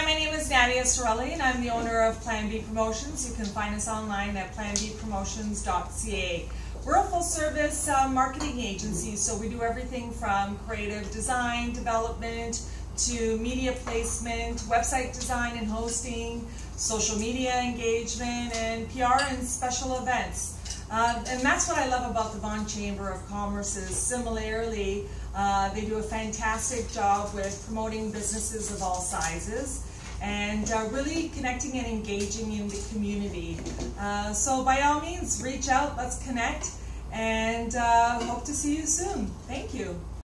my name is Nadia Cerelli, and I'm the owner of Plan B Promotions. You can find us online at planbpromotions.ca. We're a full-service marketing agency, so we do everything from creative design, development, to media placement, website design and hosting, social media engagement, and PR and special events. And that's what I love about the Vaughan Chamber of Commerce is similarly, they do a fantastic job with promoting businesses of all sizes and really connecting and engaging in the community. So by all means, reach out, let's connect, and hope to see you soon. Thank you.